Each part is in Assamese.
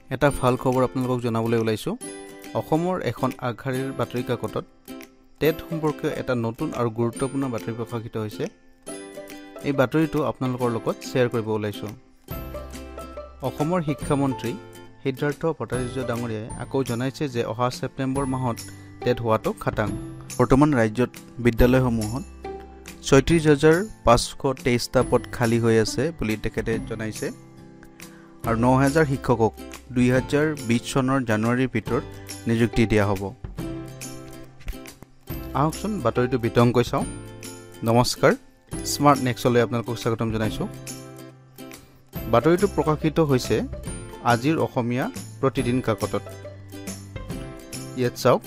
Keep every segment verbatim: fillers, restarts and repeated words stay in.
এটা ভাল খবৰ আপোনালোকক জনাবলৈ ওলাইছো। অসমৰ এখন আগশাৰীৰ বাতৰি কাকতত টেট সম্পৰ্কীয় এটা নতুন আৰু গুৰুত্বপূৰ্ণ বাতৰি প্ৰকাশিত হৈছে। এই বাতৰিটো আপোনালোকৰ লগত শ্বেয়াৰ কৰিব ওলাইছো। অসমৰ শিক্ষামন্ত্ৰী সিদ্ধাৰ্থ ভট্টাচাৰ্য ডাঙৰীয়াই আকৌ জনাইছে যে অহা ছেপ্টেম্বৰ মাহত টেট হোৱাটো খাটাং। বৰ্তমান ৰাজ্যত বিদ্যালয়সমূহত ছয়ত্ৰিশ হাজাৰ পাঁচশ তেইছটা পদ খালী হৈ আছে বুলি তেখেতে জনাইছে আৰু ন হাজাৰ শিক্ষকক দুই হাজাৰ বিশ চনৰ জানুৱাৰীৰ ভিতৰত নিযুক্তি দিয়া হ'ব। আহকচোন বাতৰিটো বিতংকৈ চাওঁ। নমস্কাৰ, স্মাৰ্ট নেক্সলৈ আপোনালোকক স্বাগতম জনাইছোঁ। বাতৰিটো প্ৰকাশিত হৈছে আজিৰ অসমীয়া প্ৰতিদিন কাকতত। ইয়াত চাওক,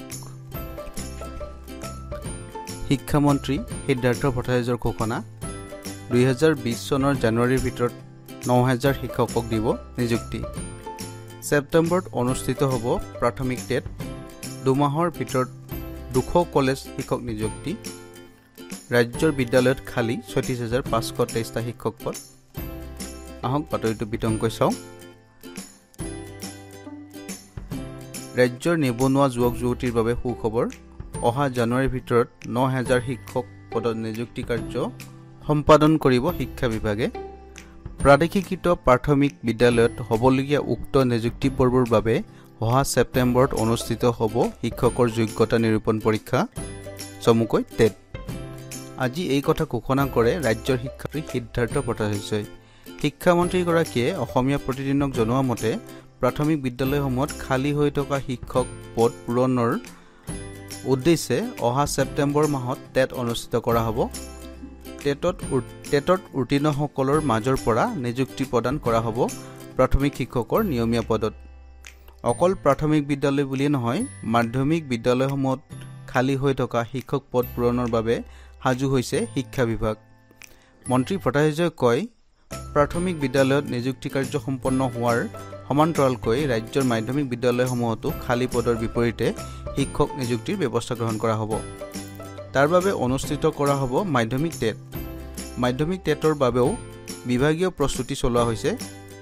শিক্ষামন্ত্ৰী সিদ্ধাৰ্থ ভট্টাচাৰ্যৰ ঘোষণা, দুই হাজাৰ বিশ চনৰ জানুৱাৰীৰ ভিতৰত ন হাজাৰ শিক্ষকক দিব নিযুক্তি। ছেপ্টেম্বৰত অনুষ্ঠিত হ'ব প্ৰাথমিক টেট। দুমাহৰ ভিতৰত দুশ কলেজ শিক্ষক নিযুক্তি। ৰাজ্যৰ বিদ্যালয়ত খালী ছয়ত্ৰিশ হাজাৰ পাঁচশ তেইছটা শিক্ষক পদ। আহক বাতৰিটো বিতংকৈ চাওঁ। ৰাজ্যৰ নিবনুৱা যুৱক যুৱতীৰ বাবে সুখবৰ। অহা জানুৱাৰীৰ ভিতৰত ন হাজাৰ শিক্ষক পদত নিযুক্তি কাৰ্য সম্পাদন কৰিব শিক্ষা বিভাগে। প্ৰাদেশিকৃত প্ৰাথমিক বিদ্যালয়ত হ'বলগীয়া উক্ত নিযুক্তি পৰ্বৰ বাবে অহা ছেপ্টেম্বৰত অনুষ্ঠিত হ'ব শিক্ষকৰ যোগ্যতা নিৰূপণ পৰীক্ষা, চমুকৈ টেট। আজি এই কথা ঘোষণা কৰে ৰাজ্যৰ শিক্ষামন্ত্ৰী সিদ্ধাৰ্থ ভট্টাচাৰ্যই। শিক্ষামন্ত্ৰীগৰাকীয়ে অসমীয়া প্ৰতিদিনক জনোৱা মতে প্ৰাথমিক বিদ্যালয়সমূহত খালী হৈ থকা শিক্ষক পদ পূৰণৰ উদ্দেশ্যে অহা ছেপ্টেম্বৰ মাহত টেট অনুষ্ঠিত কৰা হ'ব। টেটত টেটত উত্তীৰ্ণসকলৰ মাজৰ পৰা নিযুক্তি প্ৰদান কৰা হ'ব প্ৰাথমিক শিক্ষকৰ নিয়মীয়া পদত। অকল প্ৰাথমিক বিদ্যালয় বুলিয়েই নহয়, মাধ্যমিক বিদ্যালয়সমূহত খালী হৈ থকা শিক্ষক পদ পূৰণৰ বাবে সাজু হৈছে শিক্ষা বিভাগ। মন্ত্ৰী ভট্টাচাৰ্যই কয়, প্ৰাথমিক বিদ্যালয়ত নিযুক্তি কাৰ্য সম্পন্ন হোৱাৰ সমান্তৰালকৈ ৰাজ্যৰ মাধ্যমিক বিদ্যালয়সমূহতো খালী পদৰ বিপৰীতে শিক্ষক নিযুক্তিৰ ব্যৱস্থা গ্ৰহণ কৰা হ'ব। তাৰ বাবে অনুষ্ঠিত কৰা হ'ব মাধ্যমিক টেট। মাধ্যমিক টেটৰ বাবেও বিভাগীয় প্ৰস্তুতি চলোৱা হৈছে।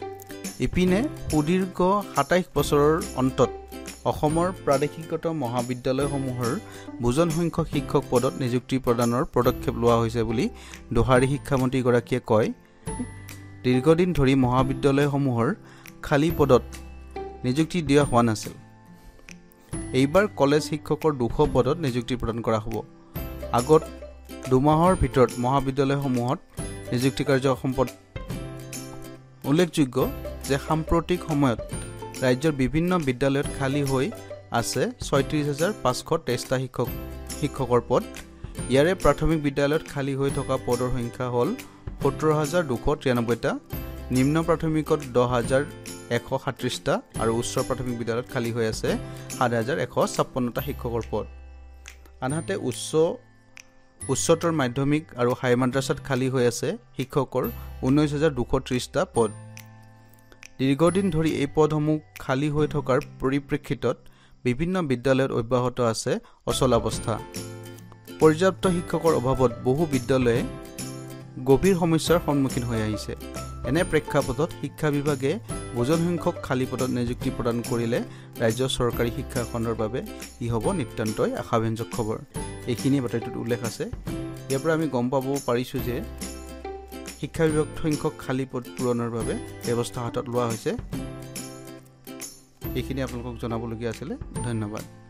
ইপিনে সুদীৰ্ঘ সাতাইছ বছৰৰ অন্তত অসমৰ প্ৰাদেশিকত মহাবিদ্যালয়সমূহৰ বুজন সংখ্যক শিক্ষক পদত নিযুক্তি প্ৰদানৰ পদক্ষেপ লোৱা হৈছে বুলি দোহাৰী শিক্ষামন্ত্ৰীগৰাকীয়ে কয়। দীৰ্ঘদিন ধৰি মহাবিদ্যালয়সমূহৰ খালী পদত নিযুক্তি দিয়া হোৱা নাছিল। এইবাৰ কলেজ শিক্ষকৰ দুশ পদত নিযুক্তি প্ৰদান কৰা হ'ব। আগত দুমাহৰ ভিতৰত মহাবিদ্যালয়সমূহত নিযুক্তি কাৰ্য সম্পন্ন। উল্লেখযোগ্য যে সাম্প্ৰতিক সময়ত ৰাজ্যৰ বিভিন্ন বিদ্যালয়ত খালী হৈ আছে ছয়ত্ৰিশ হাজাৰ পাঁচশ তেইছটা শিক্ষক শিক্ষকৰ পদ। ইয়াৰে প্ৰাথমিক বিদ্যালয়ত খালী হৈ থকা পদৰ সংখ্যা হ'ল সত্তৰ হাজাৰ দুশ তিৰানব্বৈটা, নিম্ন প্ৰাথমিকত দহ হাজাৰ এশ সাতত্ৰিছটা আৰু উচ্চ প্ৰাথমিক বিদ্যালয়ত খালী হৈ আছে সাত হাজাৰ এশ ছাপন্নটা শিক্ষকৰ পদ। আনহাতে উচ্চ উচ্চতৰ মাধ্যমিক আৰু হাই মাদ্ৰাছাত খালী হৈ আছে শিক্ষকৰ ঊনৈছ হাজাৰ দুশ ত্ৰিছটা পদ। দীৰ্ঘদিন ধৰি এই পদসমূহ খালী হৈ থকাৰ পৰিপ্ৰেক্ষিতত বিভিন্ন বিদ্যালয়ত অব্যাহত আছে অচল অৱস্থা। পৰ্যাপ্ত শিক্ষকৰ অভাৱত বহু বিদ্যালয়ে গভীৰ সমস্যাৰ সন্মুখীন হৈ আহিছে। এনে প্ৰেক্ষাপটত শিক্ষা বিভাগে বুজন সংখ্যক খালী পদত নিযুক্তি প্ৰদান কৰিলে ৰাজ্য চৰকাৰী শিক্ষাখণ্ডৰ বাবে ই হ'ব নিতান্তই আশাব্যঞ্জক খবৰ। এইখিনি বাতৰিটোত উল্লেখ আছে। ইয়াৰ পৰা আমি গম পাব পাৰিছোঁ যে শিক্ষা বিভাগ সংখ্যক খালী পদ পূৰণৰ বাবে ব্যৱস্থা হাতত লোৱা হৈছে। এইখিনি আপোনালোকক জনাবলগীয়া আছিলে। ধন্যবাদ।